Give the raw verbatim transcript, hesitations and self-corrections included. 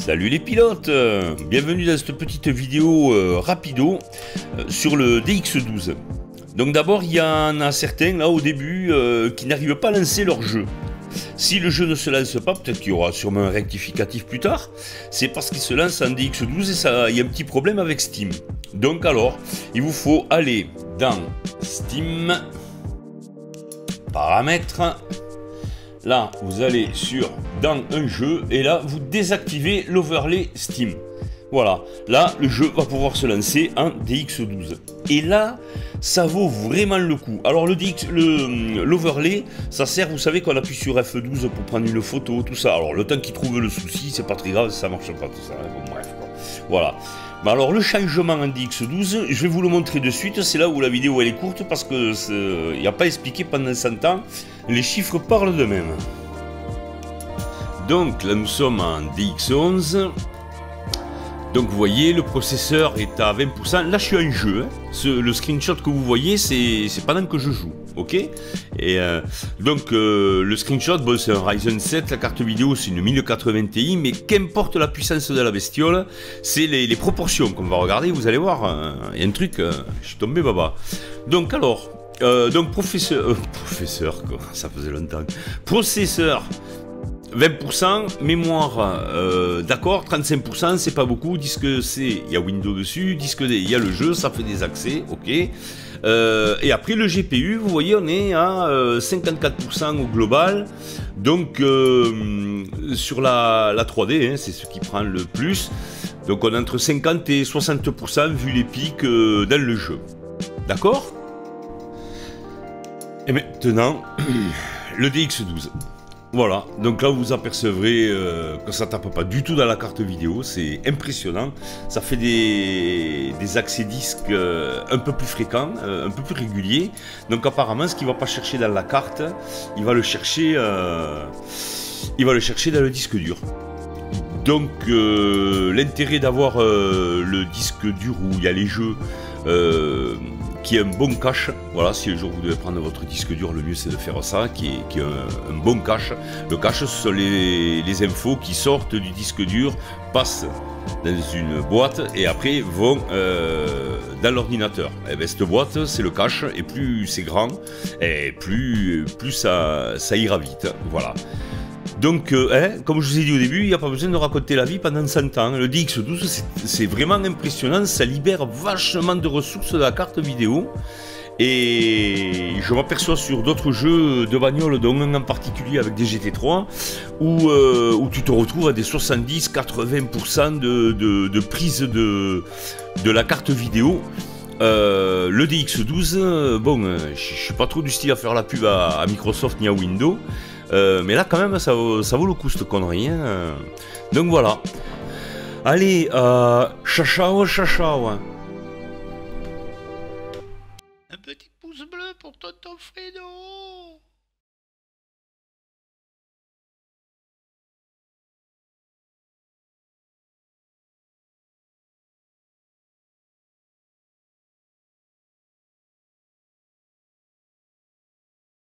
Salut les pilotes, euh, bienvenue dans cette petite vidéo euh, rapido euh, sur le D X douze. Donc d'abord il y en a certains là au début euh, qui n'arrivent pas à lancer leur jeu. Si le jeu ne se lance pas, peut-être qu'il y aura sûrement un rectificatif plus tard, c'est parce qu'il se lance en D X douze et ça, il y a un petit problème avec Steam. Donc alors, il vous faut aller dans Steam, paramètres. Là, vous allez sur dans un jeu et là, vous désactivez l'overlay Steam. Voilà, là, le jeu va pouvoir se lancer en D X douze. Et là, ça vaut vraiment le coup. Alors, le D X, le, l'overlay, ça sert, vous savez qu'on appuie sur F douze pour prendre une photo, tout ça. Alors, le temps qu'il trouve le souci, c'est pas très grave, ça marche pas, tout ça. Bon, bref, quoi. Voilà. Mais alors, le changement en D X douze, je vais vous le montrer de suite. C'est là où la vidéo, elle est courte parce qu'il n'y a pas expliqué pendant cent ans. Les chiffres parlent d'eux-mêmes. Donc, là, nous sommes en D X onze. Donc vous voyez, le processeur est à vingt pour cent. Là, je suis en jeu. Hein. Ce, le screenshot que vous voyez, c'est pendant que je joue. Ok. Et euh, donc, euh, le screenshot, bon, c'est un Ryzen sept. La carte vidéo, c'est une mille quatre-vingts Ti. Mais qu'importe la puissance de la bestiole, c'est les, les proportions qu'on va regarder. Vous allez voir, il y a un truc, euh, je suis tombé baba. Donc, alors, euh, donc professeur... Euh, professeur, quoi, ça faisait longtemps. Processeur... vingt pour cent, mémoire, euh, d'accord, trente-cinq pour cent, c'est pas beaucoup, disque C, il y a Windows dessus, disque D, il y a le jeu, ça fait des accès, ok. Euh, et après le G P U, vous voyez, on est à euh, cinquante-quatre pour cent au global, donc euh, sur la, la trois D, hein, c'est ce qui prend le plus, donc on est entre cinquante et soixante pour cent vu les pics euh, dans le jeu, d'accord. Et maintenant, le D X douze. Voilà, donc là vous apercevrez euh, que ça tape pas du tout dans la carte vidéo, c'est impressionnant, ça fait des, des accès disques euh, un peu plus fréquents, euh, un peu plus réguliers, donc apparemment ce qu'il va pas chercher dans la carte, il va le chercher, euh, il va le chercher dans le disque dur. Donc euh, l'intérêt d'avoir euh, le disque dur où il y a les jeux, euh, qui est un bon cache, voilà, si un jour vous devez prendre votre disque dur, le mieux c'est de faire ça, qui est, qui est un, un bon cache. Le cache, ce sont les, les infos qui sortent du disque dur, passent dans une boîte et après vont euh, dans l'ordinateur. Et bien cette boîte, c'est le cache, et plus c'est grand, et plus, plus ça, ça ira vite, voilà. Donc, euh, hein, comme je vous ai dit au début, il n'y a pas besoin de raconter la vie pendant cent ans. Le D X douze, c'est vraiment impressionnant, ça libère vachement de ressources de la carte vidéo. Et je m'aperçois sur d'autres jeux de bagnole, dont un en particulier avec des G T trois, où, euh, où tu te retrouves à des soixante-dix à quatre-vingts pour cent de, de, de prise de, de la carte vidéo. Euh, le D X douze, bon, je ne suis pas trop du style à faire la pub à, à Microsoft ni à Windows. Euh, mais là quand même ça, ça vaut le coup cette connerie hein. Donc voilà. Allez, euh, chachao chachao. Un petit pouce bleu pour Tonton Fredo.